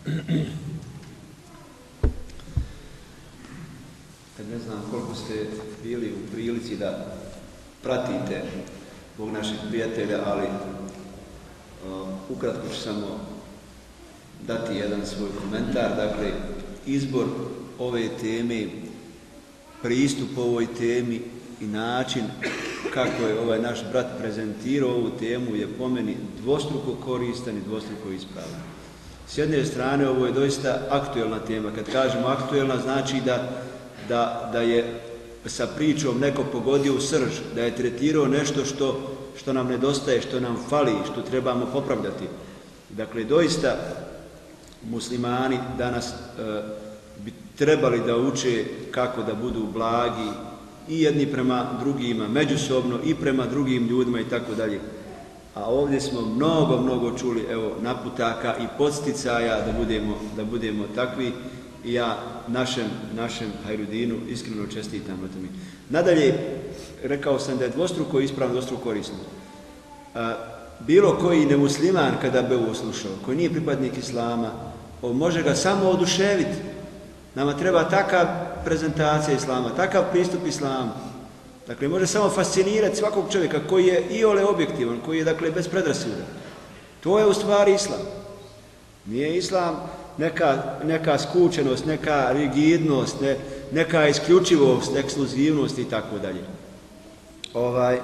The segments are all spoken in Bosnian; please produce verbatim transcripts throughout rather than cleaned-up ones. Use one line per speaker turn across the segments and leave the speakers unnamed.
Ne znam koliko ste bili u prilici da pratite ovog naših prijatelja, ali uh, ukratko ću samo dati jedan svoj komentar. Dakle, izbor ove teme, pristup ovoj temi i način kako je ovaj naš brat prezentirao ovu temu je po meni dvostruko koristan i dvostruko ispravan. S jedne strane, ovo je doista aktuelna tema. Kad kažemo aktuelna, znači da, da, da je sa pričom neko pogodio u srž, da je tretirao nešto što, što nam nedostaje, što nam fali, što trebamo popravljati. Dakle, doista muslimani danas e, bi trebali da uče kako da budu blagi i jedni prema drugima, međusobno i prema drugim ljudima i tako dalje. A ovdje smo mnogo, mnogo čuli, evo, naputaka i podsticaja da budemo, da budemo takvi. I ja našem, našem Hajrudinu iskreno čestitam na tome. Nadalje, rekao sam da je dvostruko ispravno, dvostruko korisno. A, bilo koji nemusliman kada bi ovo slušao, koji nije pripadnik islama, može ga samo oduševiti. Nama treba takav prezentacija islama, takav pristup islamu. Dakle, može samo fascinirati svakog čovjeka koji je iole objektivan, koji je, dakle, bez predrasuda. To je u stvari islam. Nije islam neka, neka skučenost, neka rigidnost, ne, neka isključivost, ekskluzivnost i tako dalje. Ovaj,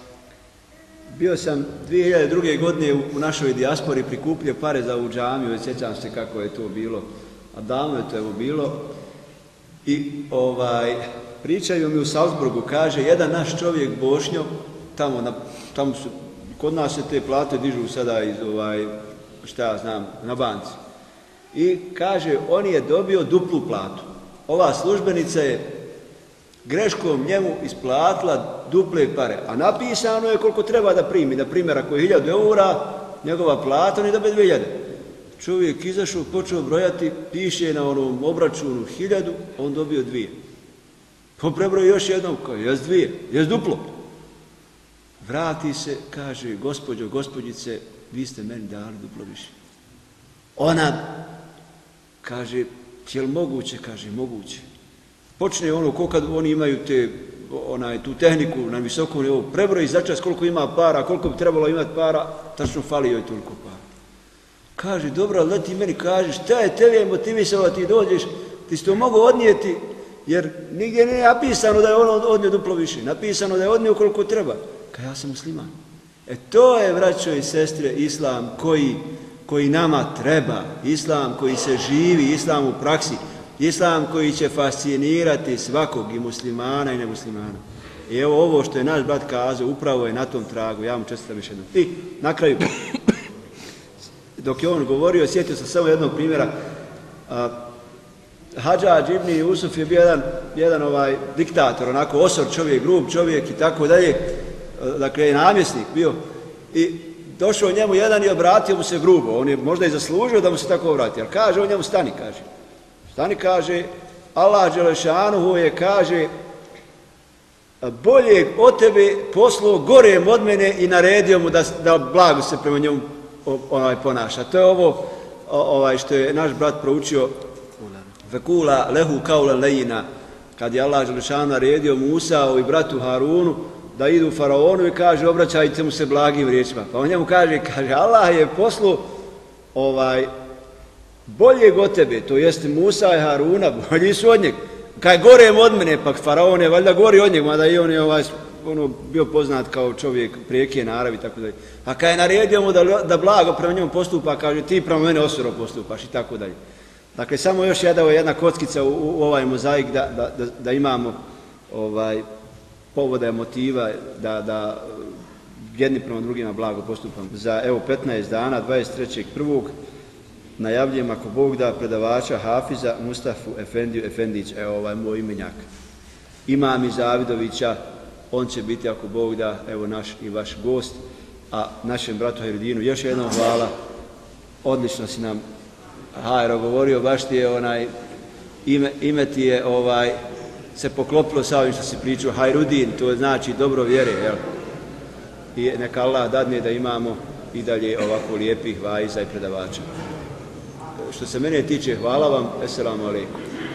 bio sam dvije hiljade druge. godine u našoj dijaspori prikupljao pare za ovu džamiju, sjećam se kako je to bilo, a davno je to evo bilo. I ovaj, pričaju mi u Salzburgu, kaže, jedan naš čovjek Bošnjo, tamo, na, tamo su, kod nas se te plate dižu sada iz, ovaj, šta ja znam, na banci. I kaže, on je dobio duplu platu. Ova službenica je greškom njemu isplatila duple pare, a napisano je koliko treba da primi. Na primjer, ako je hiljadu eura, njegova plata, on je dobio dvije hiljade. Čovjek izašao, počeo brojati, piše na onom obračunu hiljadu, on dobio dvije. Pa prebroji još jednom, kao, jes dvije, jes duplo. Vrati se, kaže, gospođo, gospođice, vi ste meni dali duplo više. Ona, kaže, je li moguće? Kaže, moguće. Počne ono, ko kad oni imaju te, onaj, tu tehniku na visokom nivou, prebroji začas koliko ima para, koliko bi trebalo imati para, tačno fali joj toliko para. Kaže, dobro, ali ti meni kažeš, šta je tebi motivisalo da ti dođeš, ti si to mogu odnijeti, jer nigdje nije napisano da je ono odnio duplo više, napisano da je odnio koliko treba. Kaže, ja sam musliman. E to je, braćo i sestre, islam koji, koji nama treba, islam koji se živi, islam u praksi, islam koji će fascinirati svakog, i muslimana i nemuslimana. I evo ovo što je naš brat kazao, upravo je na tom tragu, ja mu čestitam još jednom. I na kraju, dok je on govorio, sjetio sam samo jednog primjera. Hadžadž ibn Jusuf je bio jedan, jedan ovaj diktator, onako osor čovjek, grub čovjek i tako dalje. Dakle, je namjesnik bio. I došao njemu jedan i obratio mu se grubo. On je možda i zaslužio da mu se tako obrati. Ali kaže on njemu, stani, kaže. Stani, kaže, Allah Đelešanuhu je, kaže, boljeg od tebe poslao gorem od mene i naredio mu da, da blago se prema njemu onaj ponaša. To je ovo ovaj, što je naš brat proučio Fekula lehu kaulan lejina, kad je Allah Đelešanu naredio Musa i bratu Harunu da idu faraonu i kaže, obraćajte mu se blagim riječima. Pa on njemu kaže, kaže, Allah je poslao ovaj, boljeg od tebe, to jest Musa i Haruna, bolji su od njeg. Kaj gorem od mene, pak faraon je valjda gori od njeg, mada i on je ovaj, ono, bio poznat kao čovjek prijeke naravi, tako dalje. A kaj je naredio mu da, da blago prema njemu postupa, kaže, ti prema mene osoro postupaš i tako dalje. Dakle, samo još jedna, jedna kockica u, u ovaj mozaik da, da, da, da imamo ovaj, povoda motiva da, da jedni prema drugima blago postupamo. Za evo petnaest dana, dvadeset trećeg prvog najavljujem, ako Bog da, predavača Hafiza Mustafu Efendiju Efendić, evo ovaj moj imenjak. Imam iz Zavidovića, on će biti, ako Bog da, evo naš i vaš gost, a našem bratu Hajrudinu još jednom hvala, odlično si nam Hajro govorio, baš ti je onaj, ime, ime ti je ovaj, se poklopilo sa ovim što si pričao, Hajrudin, to znači dobro vjere, jel? I neka Allah dadne da imamo i dalje ovako lijepih vaiza i predavača. što se mene tiče, hvala vam, eselamu alejkum.